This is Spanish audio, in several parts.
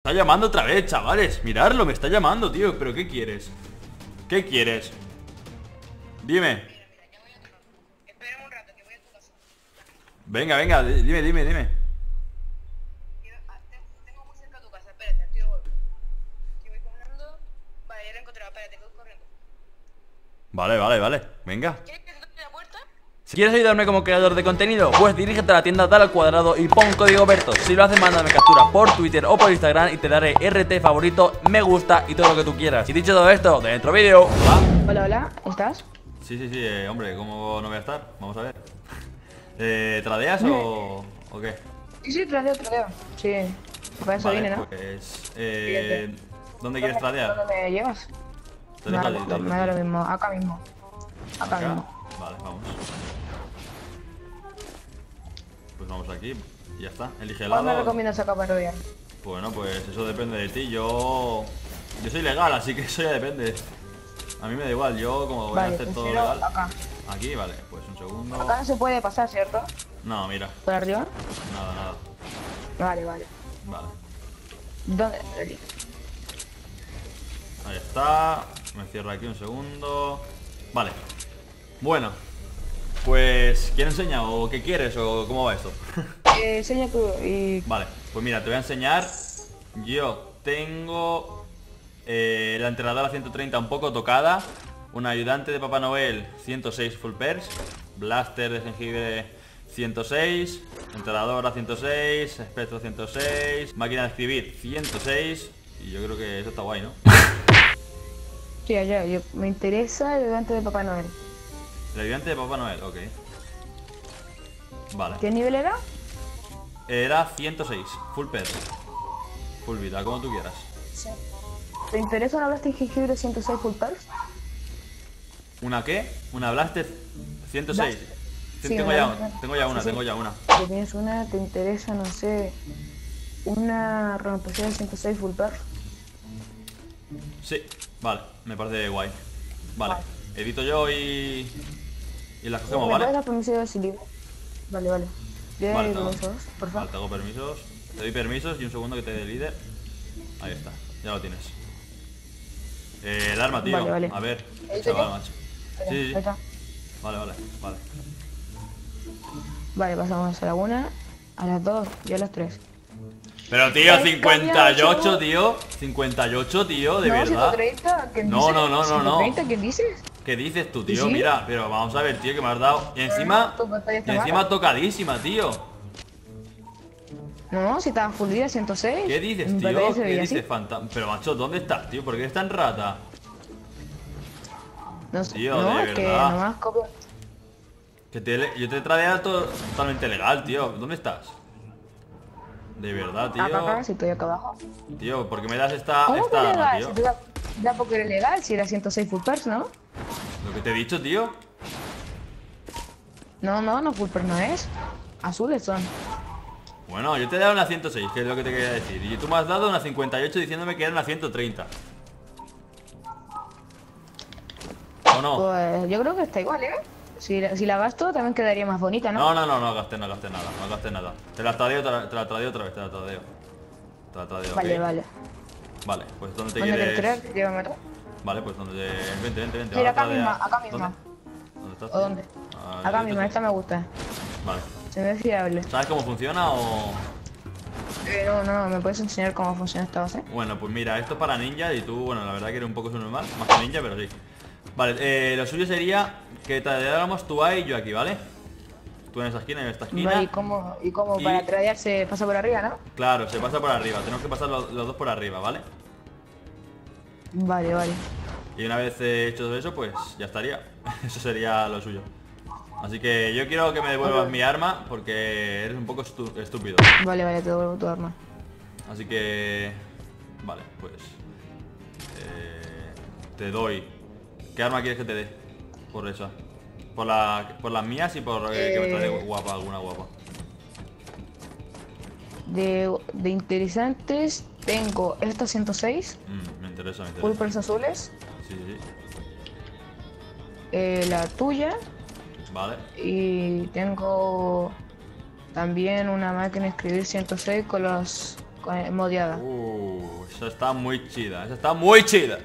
Está llamando otra vez, chavales. Miradlo, me está llamando, tío. ¿Pero qué quieres? ¿Qué quieres? Dime. Espérame un rato, que voy a tu casa. Venga, venga, dime. Tengo muy cerca tu casa, espérate, estoy de vuelta. Que voy caminando. Vale, ya lo he encontrado, espérate, que voy corriendo. Vale. Venga. ¿Quieres que te toque la puerta? Si quieres ayudarme como creador de contenido, pues dirígete a la tienda, dale al cuadrado y pon código Berto. Si lo haces, mándame captura por Twitter o por Instagram y te daré RT favorito, me gusta y todo lo que tú quieras. Y dicho todo esto, dentro vídeo. Hola, ¿estás? Sí, hombre, ¿cómo no voy a estar? Vamos a ver. ¿Tradeas o qué? Sí, tradeo. Sí, para eso vine, ¿no? Pues, ¿dónde quieres tradear? ¿Dónde me llevas? Te Me dejo da, allí, te me dejo da lo allí. mismo, acá mismo. Acá ¿Acá? mismo. Vale, vamos. Pues vamos aquí y ya está. Elige el ¿Cuál me lado. recomiendas acá para rodear? Bueno, pues eso depende de ti. Yo soy legal, así que eso ya depende. A mí me da igual, yo como voy a Vale, hacer todo prefiero legal. acá. Aquí, vale, pues un segundo. Acá no se puede pasar, ¿cierto? No, mira, ¿Por arriba? nada. Vale. Vale, ¿Dónde? ahí está. Me cierro aquí un segundo. Vale. Bueno, pues ¿quién enseña o qué quieres o cómo va esto? Enseña tú y... Vale, pues mira, te voy a enseñar. Yo tengo la enterradora 130 un poco tocada, un ayudante de Papá Noel 106 full pers, blaster de jengibre 106, enterradora 106, espectro 106, máquina de escribir 106. Y yo creo que eso está guay, ¿no? Sí, me interesa el evento de Papá Noel. El ayudante de Papá Noel, ok. Vale. ¿Qué nivel era? Era 106, full pers, full vida, como tú quieras. Sí. ¿Te interesa una Blaster Jengibre 106 Full Pulse? ¿Una qué? ¿Una blaster 106? Blaster. Sí, Sí, tengo ya una. Si tienes una, te interesa, no sé, una renovación de 106 Full Pulse. Sí, vale, me parece guay. Vale, edito yo y las cogemos, ¿Me ¿vale? puedes dar permiso de si libre? Vale. Yo Vale, permisos, por vale, favor. te hago permisos. Te doy permisos y un segundo que te dé líder. Ahí está, ya lo tienes. El arma, tío. Vale. A ver, ¿Ahí chaval, tenés? macho. Ahí Sí. está. Vale. Vale, pasamos a la 1, a las 2 y a las 3. Pero tío, Ay, 58, cambiado. tío. 58, tío, de No, verdad. 130, ¿qué No, dices? no. 130, ¿qué dices? ¿Qué dices tú, tío? ¿Sí? Mira, pero vamos a ver, tío, que me has dado. Y encima Tu pantalla está mala. tocadísima, tío. No, si estaba full vida, 106. ¿Qué dices, Mi tío? pantalla se ¿Qué veía dices, así. fantasma? Pero macho, ¿dónde estás, tío? ¿Por qué eres tan rata? No sé, Tío, no, de es que verdad. nomás copio. Yo te traía todo totalmente legal, tío. ¿Dónde estás? De verdad, tío. Acá, si estoy acá abajo. Tío, ¿por qué me das esta ¿Cómo que arma, legal? tío? Si tú da porque eres legal, si era 106 full pers, ¿no? Lo que te he dicho, tío. No, full pers no es. Azules son. Bueno, yo te he dado una 106, que es lo que te quería decir. Y tú me has dado una 58 diciéndome que era una 130. ¿O no? Pues yo creo que está igual, ¿eh? Si la gasto también quedaría más bonita, ¿no? No gasté nada. Te la tradeo otra vez, te la tradeo. Vale, ok. vale. Vale, pues ¿dónde te ¿Dónde quieres? quieres tirar? Llévame tú. Vale, pues donde... Vente. Mira, ahora acá misma, tradea. acá misma. ¿Dónde estás? ¿O dónde? Ahí Acá está, misma, esta me gusta. Vale. Se me ve fiable. ¿Sabes cómo funciona o...? No, ¿me puedes enseñar cómo funciona esta base? Bueno, pues mira, esto es para ninja y tú, bueno, la verdad que eres un poco subnormal, más que ninja, pero sí. Vale, lo suyo sería que tradeáramos tú ahí y yo aquí, ¿vale? Tú en esa esquina y en esta esquina. Vale, ¿y cómo Y- para tradear se pasa por arriba, no? Claro, se pasa por arriba, tenemos que pasar los dos por arriba, ¿vale? Vale. Y una vez hecho eso, pues ya estaría. Eso sería lo suyo. Así que yo quiero que me devuelvas mi arma porque eres un poco estúpido. Vale, te devuelvo tu arma. Así que... Vale, pues... te doy... ¿Qué arma quieres que te dé? Por esa. Por las mías y por que me trae guapa, alguna guapa. De interesantes tengo esta 106, Me interesa. full pers azules, Sí. la tuya, Vale. y tengo también una máquina de escribir 106 con modiada. esa está muy chida. Esa está muy chida.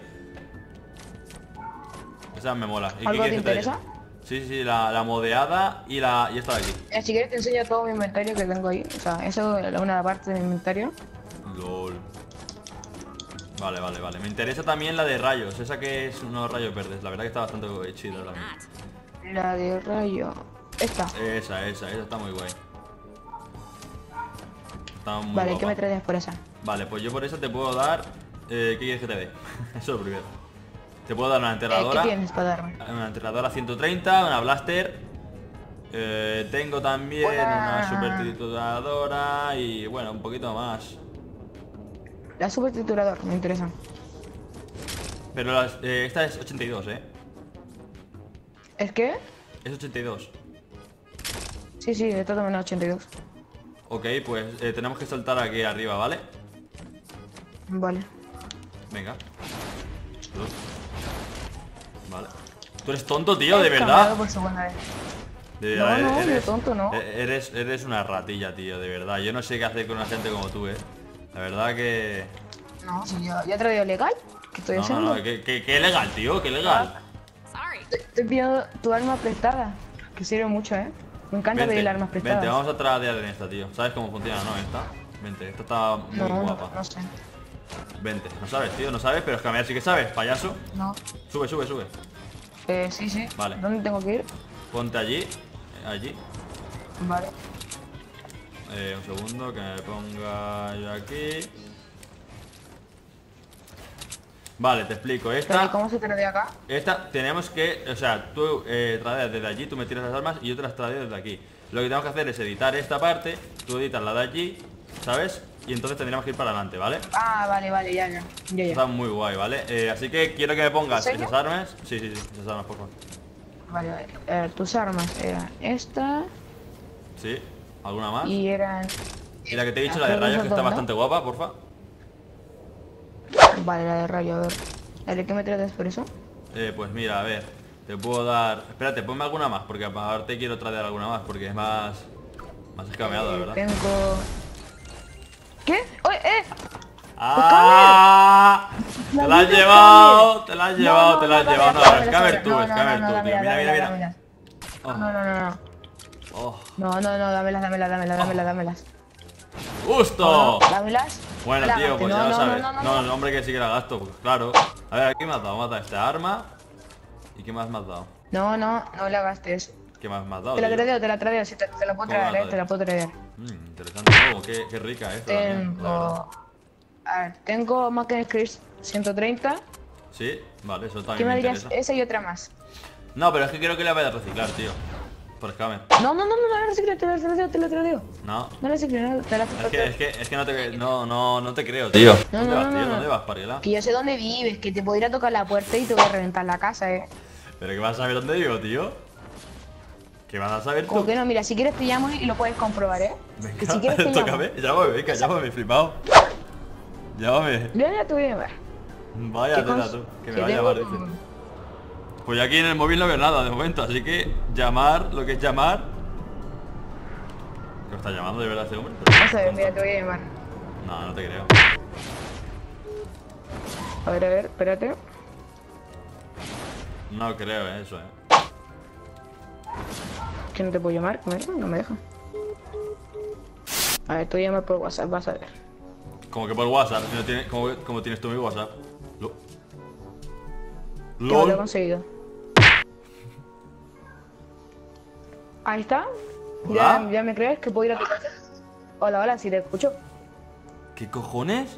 Esa me mola. ¿Y ¿Algo qué te quieres que te interesa? diga? Sí, sí, la modeada y esta de aquí. Si quieres te enseño todo mi inventario que tengo ahí. O sea, eso es una parte de mi inventario. LOL. Vale, vale, vale. Me interesa también la de rayos. Esa que es unos rayos verdes. La verdad que está bastante chida también. La de rayo. Esta. Esa está muy guay. Está muy Vale, guapa. ¿qué me traes por esa? Vale, pues yo por eso te puedo dar... ¿qué quieres que te dé? Eso es lo primero. Te puedo dar una enterradora. ¿Qué tienes para darme? Una enterradora 130, una blaster. Tengo también una super trituradora y bueno, un poquito más. La super triturador, me interesa. Pero esta es 82, ¿Es que? Es 82. Sí, sí, esta también es 82. Ok, pues tenemos que soltar aquí arriba, ¿vale? Vale. Venga. Vale. ¿Tú eres tonto, tío? ¿De He verdad? cambiado por segunda vez. De No, verdad, no, yo tonto, no. Eres una ratilla, tío, de verdad. Yo no sé qué hacer con una gente como tú, La verdad que... No, si yo ya he traído legal. ¿Qué estoy No, haciendo? no, que legal, tío, que legal. Te pido tu arma prestada. Que sirve mucho, Me encanta pedir armas prestadas. vente, vamos a tradear en esta, tío. ¿Sabes cómo funciona, no? Esta. Vente, esta está muy No, guapa. no sé. Vente, no sabes, tío, no sabes, pero es que a mí sí que sabes, payaso. No. Sube, sube, sube. Sí, sí. Vale. ¿Dónde tengo que ir? Ponte allí, allí. Vale. Un segundo, que me ponga yo aquí. Vale, te explico. Pero, ¿y Esta, cómo se tradea acá? esta tenemos que, o sea, tú tradeas desde allí, tú me tiras las armas y yo te las tradeo desde aquí. Lo que tenemos que hacer es editar esta parte, tú editas la de allí, ¿sabes? Y entonces tendríamos que ir para adelante, ¿vale? Ah, vale, vale, ya. Está muy guay, ¿vale? Así que quiero que me pongas ¿En serio? esas armas. Sí, sí, sí, esas armas, por favor. Vale, vale. A ver, tus armas eran esta Sí, ¿alguna más? y eran... Y la que te he dicho, la de Creo que rayos, esas que está dos, ¿no? bastante guapa, porfa. Vale, la de rayo, a ver. Dale, ¿qué me traes por eso? Pues mira, a ver, te puedo dar... Espérate, ponme alguna más, porque aparte quiero traer alguna más, porque es más escameado, de verdad. Tengo... ¿Qué? ¡Oye, ¡Ah! La ¡Te la has vida llevado! ¡Te la has llevado! ¡Te la has llevado! No, dámela, escamer tú, no, escamer tú, tío. Mira, mira, mira. dámela. Oh, No. oh. No, dámelas. ¡Justo! Dámelas. Bueno, La tío, gaste. pues ya lo sabes. No. No, el hombre que sí que la gasto, pues claro. A ver, ¿qué me has dado? Me has dado esta arma. ¿Y qué más me has dado? No la gastes. ¿Qué más me has dado, Te la tío? tradeo, si te la puedo ¿Cómo traer, la te la puedo traer. Interesante. Oh, qué rica esta también, la verdad. Tengo... A ver, tengo Máquina Chris 130. Sí, vale, eso ¿Qué también me me dirías? interesa. Esa y otra más. No, pero es que creo que la voy a reciclar, tío. Por escamer. No la reciclo, te la tradeo. No. No la reciclo, no, te la Es que no te creo, tío. No, ¿Dónde no, vas, no, tío? no. ¿Dónde vas, Pariela? Que yo sé dónde vives, que te podría tocar la puerta y te voy a reventar la casa, ¿Pero que vas a saber dónde vivo, tío? ¿Qué vas a saber Como tú? que no, mira, si quieres te llamo y lo puedes comprobar, Venga, Que si quieres te llamo. tócame, llámame, venga, llámame, flipado. Llámame. Ya te voy a llamar. Vaya ¿Qué tela cons- tú, que me que va a tengo- llamar, dice. Pues yo aquí en el móvil no veo nada de momento, así que llamar, lo que es llamar. ¿Me está llamando de verdad ese hombre? Vamos a ver, mira, te voy a llamar. No, no te creo. A ver, espérate. No creo eso, Que no te puedo llamar, no me deja. A ver, te voy a llamar por WhatsApp, vas a ver. Como que por WhatsApp, si no tiene, como tienes tú mi WhatsApp. Que lo he LOL. conseguido. Ahí está. Hola. ¿Ya me crees que puedo ir a tu casa? Hola, sí te escucho. ¿Qué cojones?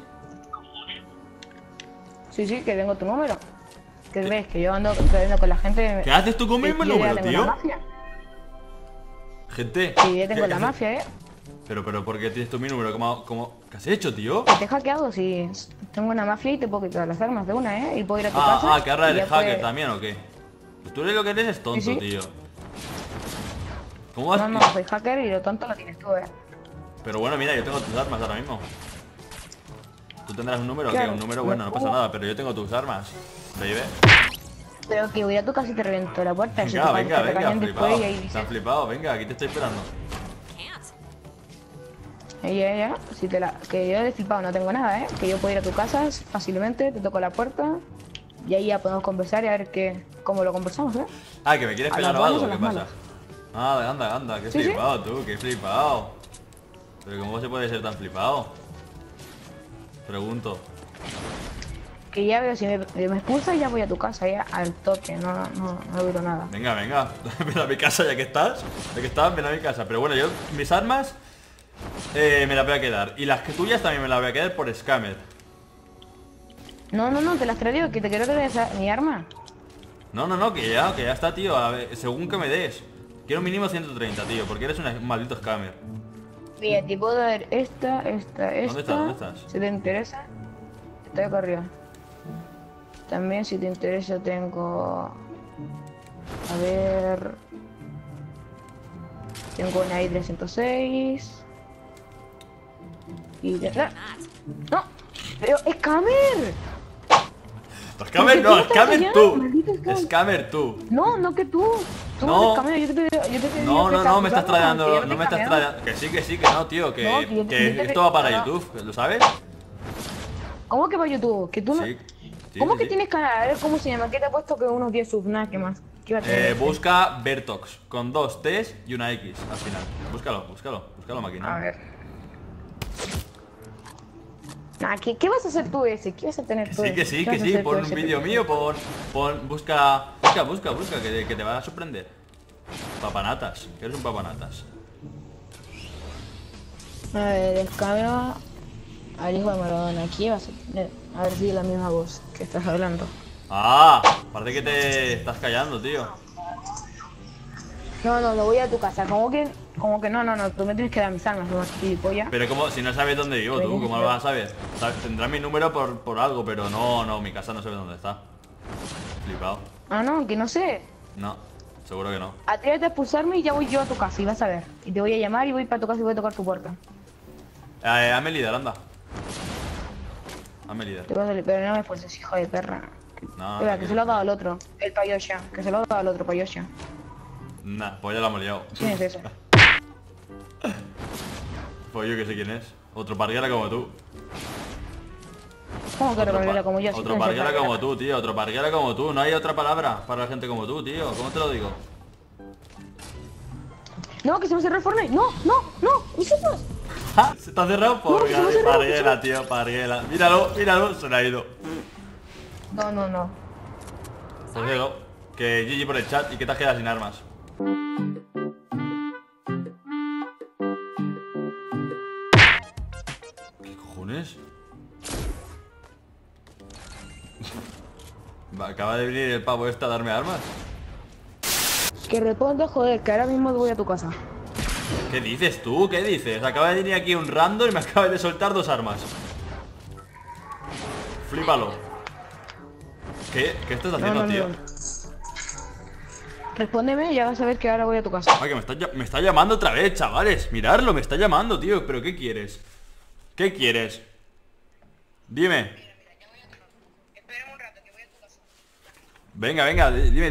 Sí, que tengo tu número. ¿Qué ves? Que yo ando trayendo con la gente. ¿Qué haces tú con mi Yo ya número, tengo tío? la mafia. Gente. Sí, ya tengo la mafia, Pero, ¿por qué tienes tú mi número? ¿Qué has hecho, tío? Que te he hackeado, si tengo una mafia y te puedo quitar las armas de una, y puedo ir a tu casa. Que ahora y eres ya hacker puedes- también, ¿o qué? Pues tú eres lo que eres es tonto, Sí, sí. tío. ¿Cómo vas? No, soy hacker y lo tonto lo tienes tú, Pero bueno, mira, yo tengo tus armas ahora mismo. Tú tendrás un número, Claro. que un número bueno, no pasa nada, pero yo tengo tus armas. Baby. Pero que voy a tu casa y te reviento la puerta. si Venga, te venga, regañan flipado. después y ahí Te dices, han flipado, venga, aquí te estoy esperando. Ya. Si te la... Que yo de flipado no tengo nada, ¿eh? Que yo puedo ir a tu casa fácilmente, te toco la puerta y ahí ya podemos conversar y a ver cómo lo conversamos, ¿eh? Ah, que me quieres ¿A pegar las o algo, buenas o ¿qué las pasa? malas? Anda, qué Sí, sí. flipado tú, qué flipado. Pero ¿cómo se puede ser tan flipado? Pregunto. Que ya veo, si me expulsas ya voy a tu casa, ya al toque, no duro nada. Venga, ven a mi casa ya que estás. Ya que estás, ven a mi casa. Pero bueno, yo mis armas me las voy a quedar. Y las que tuyas también me las voy a quedar por scammer. No, te las traigo, que te quiero que des mi arma. No, que ya está, tío. A ver, según que me des. Quiero mínimo 130, tío, porque eres un maldito scammer. Mira, te puedo dar esta. ¿Dónde estás? Si te interesa, estoy acá arriba. También si te interesa tengo... A ver... Tengo una i306. Y... ¡No! ¡Pero es Scammer! Scammer ¿Pero no, qué estás scammer allá? tú. Maldito scammer. Scammer tú. No que tú. Tú No. eres Scammer, yo te pedí No, me estás prestar tu arma, trayendo, que yo no te me estás cambiaba. trayendo. Que sí, que no, tío, No, que yo que te- esto va para no. YouTube, ¿lo sabes? ¿Cómo que para YouTube? Que tú no... Sí. ¿Cómo sí, que sí. tienes canal? A ver cómo se llama. ¿Qué te ha puesto que unos 10 subs? Nada, ¿qué más? ¿Qué iba a tener? Busca Vertox con 2 T's y una X al final. Búscalo, máquina. A ver. Nah, ¿qué vas a hacer tú ese? ¿Qué vas a tener tú ese? Que sí, ¿Qué vas a que sí, hacer tú pon un ese? vídeo mío, busca, que te va a sorprender. Papanatas, que eres un papanatas. A ver, descambio al hijo de Maradona. Aquí vas a tener... A ver si es la misma voz que estás hablando. Ah, parece que te estás callando, tío. No, voy a tu casa. ¿Cómo que no, tú me tienes que dar mis armas, no más gilipollas. Pero como, si no sabes dónde vivo tú, ¿cómo lo vas a saber? Tendrás mi número por algo, pero no, mi casa no sabe dónde está. Flipado. Ah, no, que no sé. No, seguro que no. Atrévete a expulsarme y ya voy yo a tu casa y vas a ver. Y te voy a llamar y voy para tu casa y voy a tocar tu puerta. Hazme líder, anda. Hazme líder. Te vas a salir, pero no me expulses, hijo de perra. No, Espera, que se lo ha dado al otro. El Payosha. Que se lo ha dado al otro Payosha. nah, pues ya la hemos liado. ¿Quién es ese? Pues yo que sé quién es. Otro parguera como tú. ¿Cómo que revolverla como yo? Si Otro tú no eres parguera parguera. como tú, tío. Otro parguera como tú. No hay otra palabra para la gente como tú, tío. ¿Cómo te lo digo? No, que se me cerró el Fortnite. No, mis armas. ¡Ja! Se está cerrado por que se me ha cerrado, parguela, tío. Parguela. Míralo. Se le ha ido. No. Pues eso. Que GG por el chat y que te has quedado sin armas. ¿Qué cojones? Acaba de venir el pavo este a darme armas. Que responda, joder, que ahora mismo voy a tu casa. ¿Qué dices tú? ¿Qué dices? Acaba de venir aquí un random y me acaba de soltar 2 armas. Flípalo. ¿Qué estás haciendo, tío? Respóndeme y ya vas a ver que ahora voy a tu casa. Ay, que me está llamando otra vez, chavales. Miradlo, me está llamando, tío. ¿Pero qué quieres? ¿Qué quieres? Dime. Espérame un rato, que voy a tu casa. Venga, dime.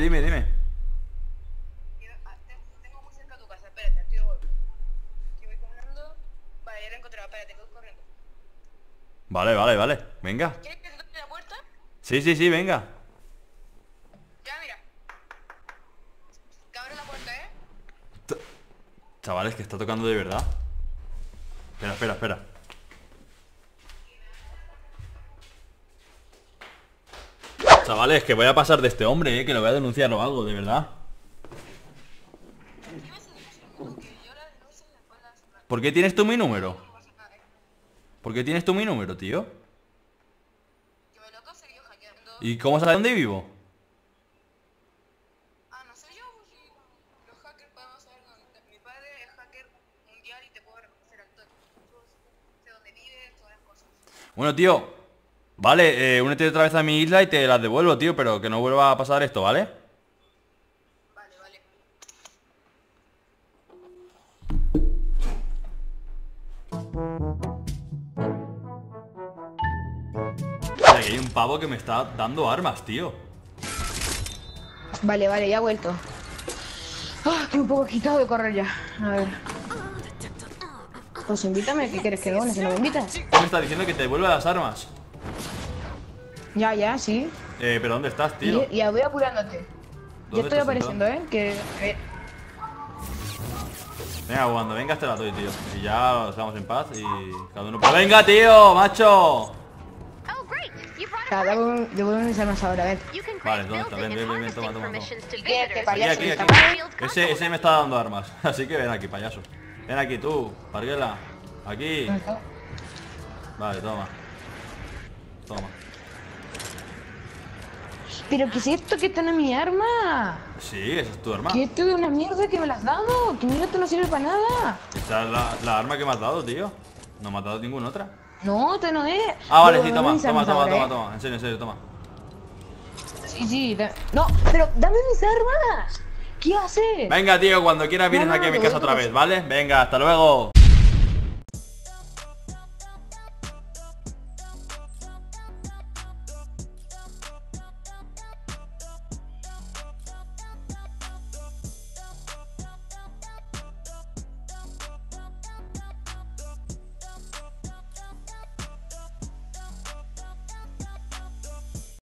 Tengo muy cerca tu casa, espérate, estoy de vuelta. Que voy caminando. Vale, ya lo he encontrado, espérate, que voy corriendo. Vale. Venga. ¿Quieres que te toque la puerta? Sí, venga. Ya, mira. Que abro la puerta, ¿eh? Chavales, que está tocando de verdad. Espera. Chavales, que voy a pasar de este hombre, que lo voy a denunciar o algo, de verdad. ¿Qué vas a decir? Que yo las luces las puedo cerrar. ¿Por qué tienes tú mi número? No pasa nada, ¿eh? ¿Por qué tienes tú mi número, tío? Que me lo he conseguido hackeando. ¿Y cómo sabes dónde vivo? Ah, no sé yo, si los hackers podemos saber dónde. Mi padre es hacker mundial y te puedo reconocer al toque. Yo sé dónde vives, todas las cosas. Bueno, tío. Vale, únete otra vez a mi isla y te las devuelvo, tío, pero que no vuelva a pasar esto, ¿vale? Vale. Mira, que hay un pavo que me está dando armas, tío. Vale, ya he vuelto. Ah, estoy un poco quitado de correr ya. A ver. Pues invítame, ¿qué quieres que no? Si no me invitas. Tú me estás diciendo que te devuelva las armas. Ya, sí. Pero ¿dónde estás, tío? Y ya voy apurándote. Ya ¿Dónde estoy estás apareciendo, Venga, cuando vengas te la doy, tío. Y ya lo dejamos en paz y cada uno... ¡Pero venga, tío, macho! Oh, great. You brought Ya, a party. devuelve mis armas ahora, ven. You can Vale, grant ¿dónde está? building Ven, and ven, ven, toma, harvesting toma, toma. permissions to ¿Y qué? ¿Qué visitors. payaso? Aquí, aquí. ¿Está mal? Ese me está dando armas. Así que ven aquí, payaso. Ven aquí tú, Parguela. Aquí. Vale, toma. Toma. ¿Pero qué es esto que está en mi arma? Sí, esa es tu arma. ¿Qué esto de una mierda que me la has dado? Que mira, esto no sirve para nada. Esa es la arma que me has dado, tío. No me has dado ninguna otra. No, te no es. Ah, vale, sí, Devuélveme toma, mis toma, armas toma, ahora, toma, ¿eh? toma. En serio, toma. Sí, no, pero dame mis armas. ¿Qué haces? Venga, tío, cuando quieras vienes No, aquí a mi te casa voy a otra vez, ¿vale? Venga, hasta luego.